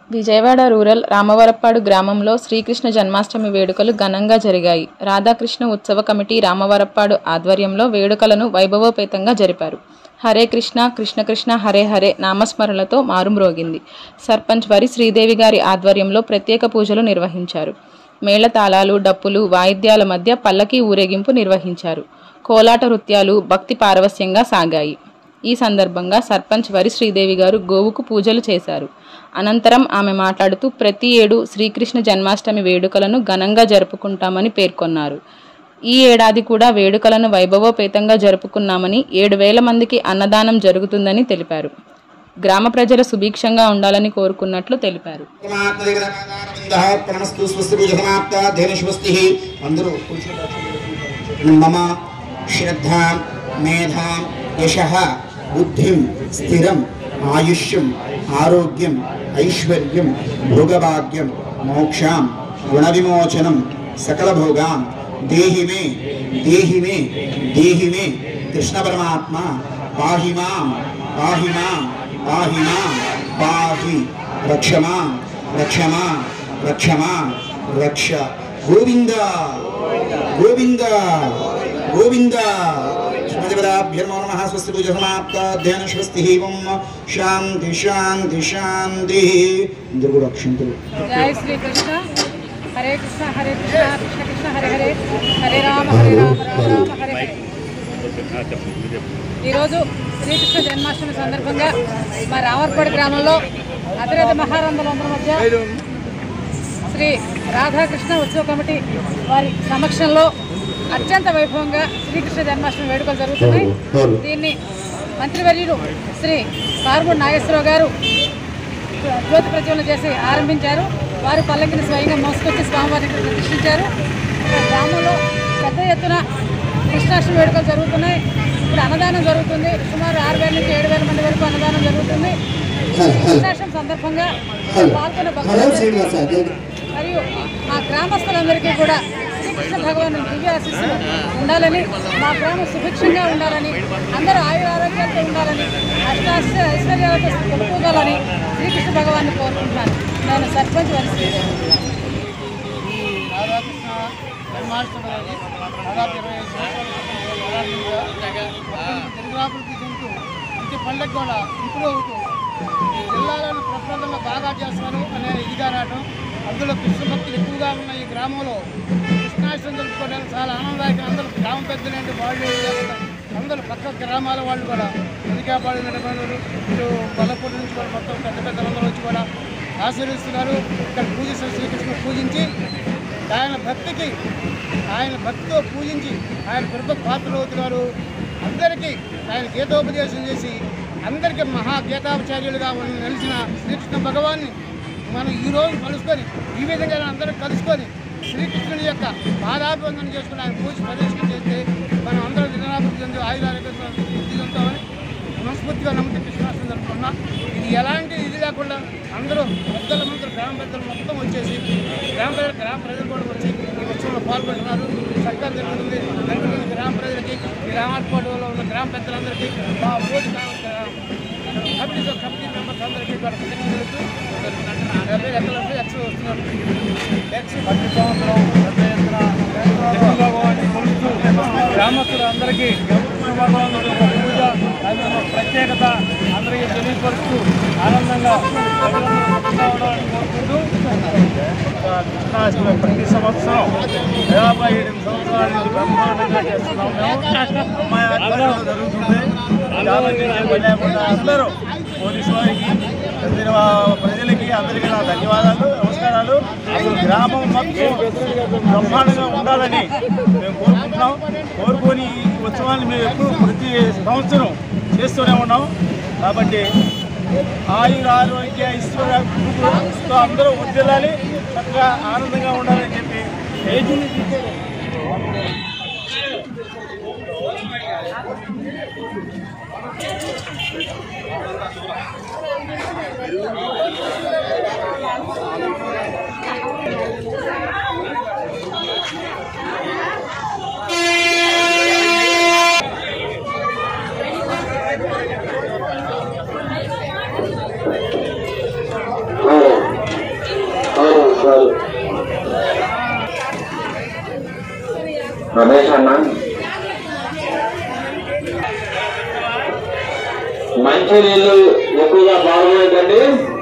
Vijayawada rural Ramavarappadu గ్రామంలో శ్రీకృష్ణ జన్మాష్టమి వేడుకలు ఘనంగా జరిగాయి. రాధాకృష్ణ ఉత్సవ కమిటీ రామవరప్పాడు ఆధ్వర్యంలో వేడుకలను వైభవోపేతంగా జరిపారు. హరే కృష్ణ కృష్ణ కృష్ణ హరే హరే నామస్మరణలతో మారుమ్రోగింది. సర్పంచ్ వరి శ్రీదేవి గారి ఆధ్వర్యంలో ప్రత్యేక పూజలు నిర్వహించారు. మేళతాళాలు, డప్పులు, వాయిద్యాల మధ్య పల్లకీ ఊరేగింపు నిర్వహించారు. కోలాట నృత్యాలు భక్తి పారవస్యంగా సాగాయి. ఈ సందర్భంగా సర్పంచ్ వరి శ్రీదేవి గారు గోవుకు పూజలు చేశారు. అనంతరం ఆమె మాట్లాడుతూ ప్రతి ఏడు శ్రీకృష్ణ జన్మాష్టమి వేడుకలను ఘనంగా జరుపుకుంటామని పేర్కొన్నారు. ఈ ఏడాది కూడా వేడుకలను వైభవోపేతంగా జరుపుకున్నామని 7,000 మందికి అన్నదానం జరుగుతుందని తెలిపారు. గ్రామ ప్రజల సుభిక్షంగా ఉండాలని కోరుకున్నట్లు తెలిపారు. बुद्धिं स्थिरं आयुष्यं आरोग्यं ऐश्वर्यं भोगभाग्यं मोक्षां गुणविमोचनं सकलभोगां देहि मे देहि मे देहि मे कृष्ण परमात्मा पाहि मां पाहि मां पाहि मां पाहि रक्ष मां रक्ष मां रक्ष मां रक्ष गोविंद गोविंद गोविंद नमः स्वस्ति पूजा समाप्ता ध्यान स्वस्ति ओम शांति शांति शांति दुर्गुरक्षन्तु। जय श्री कृष्ण हरे कृष्ण कृष्ण कृष्ण हरे हरे हरे राम राम राम हरे हरे। ఈరోజు శ్రీకృష్ణ జన్మాష్టమి సందర్భంగా మా రామవరప్పాడు గ్రామంలో అతిరథ మహారందులందరి మధ్య శ్రీ రాధాకృష్ణ ఉత్సవ కమిటీ వారి సమక్షంలో అత్యంత వైభవంగా శ్రీకృష్ణ జన్మాష్టమి వేడుకలు జరుగుతున్నాయి. దీన్ని మంత్రివర్యులు శ్రీ కారుమూడి నాగేశ్వరరావు గారు జ్యోతి ప్రజ్వలన చేసి ఆరంభించారు. వారు పల్లకిని స్వయంగా మోసుకొచ్చి స్వామివారిని ప్రతిష్ఠించారు. గ్రామంలో పెద్ద ఎత్తున కృష్ణాష్టమి వేడుకలు జరుగుతున్నాయి. ఇప్పుడు అన్నదానం జరుగుతుంది. సుమారు 6,000 నుంచి 7,000 మంది వరకు అన్నదానం జరుగుతుంది. కృష్ణాష్టమి సందర్భంగా పాల్గొన్న భక్తులు మరియు మా గ్రామస్తులందరికీ కూడా శ్రీకృష్ణ భగవాను దివ్య ఆశీస్సులు ఉండాలని, మా గ్రామం సుభిక్షంగా ఉండాలని, అందరూ ఆయురారోగ్యాలతో ఉండాలని, ఐశ్వర్యాలతో కొనుక్కోవాలని శ్రీకృష్ణ భగవాన్ని కోరుకుంటున్నాను. నేను సర్పంచ్ వరి రాధాకృష్ణ జన్మాష్టమి దాదాపు 25 సంవత్సరాలు తెలుగురాపులకి చెందుతూ ప్రతి పండుగ కూడా ఇంప్రూవ్ అవుతూ ఈ జిల్లాలోని ప్రప్రదంలో బాగా చేస్తున్నారు అనే ఇదిగా రావడం, అందులో కృష్ణ భక్తులు ఎక్కువగా ఉన్న ఈ గ్రామంలో కృష్ణాష్టమి జరుపుకోవడానికి చాలా ఆనందదాయకం. అందరూ గ్రామ పెద్దలేంటి వాళ్ళు అందరూ పక్క గ్రామాల వాళ్ళు కూడా అధికాపాడు నడపడరు ఇటు బల్లపూడి నుంచి కూడా మొత్తం పెద్ద పెద్దలందరూ వచ్చి కూడా ఆశీర్వదిస్తున్నారు. ఇక్కడ పూజిస్తారు. శ్రీకృష్ణ పూజించి ఆయన భక్తితో పూజించి ఆయన కృప పాత్రలు అవుతున్నారు. అందరికీ ఆయన గీతోపదేశం చేసి అందరికీ మహాగీతాచార్యులుగా నిలిచిన శ్రీకృష్ణ భగవాన్ని మనం ఈరోజు కలుసుకొని ఈ విధంగా అందరూ కలుసుకొని శ్రీకృష్ణుని యొక్క పాదాభివందనం చేసుకుని ఆయన పూజ ప్రదర్శన చేస్తే మనం అందరం దినాభివృద్ధి చెంది ఆయురారోగ్యంతో వృద్ధి చెందుతామని మనస్ఫూర్తిగా నమ్మితే కృష్ణాష్టమి జరుపుకున్నాం. ఇది ఎలాంటి ఇది లేకుండా అందరూ పెద్దలందరూ గ్రామ పెద్దలు మొత్తం వచ్చేసి గ్రామ ప్రజలు కూడా వచ్చి ఈ ఉత్సవంలో పాల్గొంటున్నారు. చక్కగా జరుగుతుంది. జరుగుతున్న గ్రామ ప్రజలకి ఈ రామవరప్పాడులో ఉన్న గ్రామ పెద్దలందరికీ మా ఓటు కమిటీ మెంబర్స్ అందరికీ కూడా కృతజ్ఞతలు. ప్రతి సంవత్సరం పెద్ద ఎత్తున కృష్ణ భగవాన్ని కొలుస్తూ గ్రామస్తులందరికీ కృష్ణ భగవానుడి పూజ అందులో ప్రత్యేకత అందరికీ తెలియపరుస్తూ ఆనందంగా అవడాలని కోరుకుంటూ కృష్ణాష్టమి ప్రతి సంవత్సరం 58 సంవత్సరాల నుంచి బ్రహ్మాండంగా చేస్తున్నాం. మా ఆధ్వర్యంలో జరుగుతుంది. అందరూ పోలీసు వారికి ప్రజలకి అందరికీ నా ధన్యవాదాలు, నమస్కారాలు. అసలు గ్రామం మొత్తం బ్రహ్మాండంగా ఉండాలని మేము కోరుకుంటున్నాం. కోరుకొని ఈ ఉత్సవాన్ని మేము ఎప్పుడు ప్రతి సంవత్సరం చేస్తూనే ఉన్నాం. కాబట్టి ఆయురారోగ్య ఐశ్వర్యంతో అందరూ వర్ధిల్లాలి, చక్కగా ఆనందంగా ఉండాలని చెప్పి రమేష్ అన్న మంచి నీళ్ళు ఎక్కువగా బాగున్నాయండి.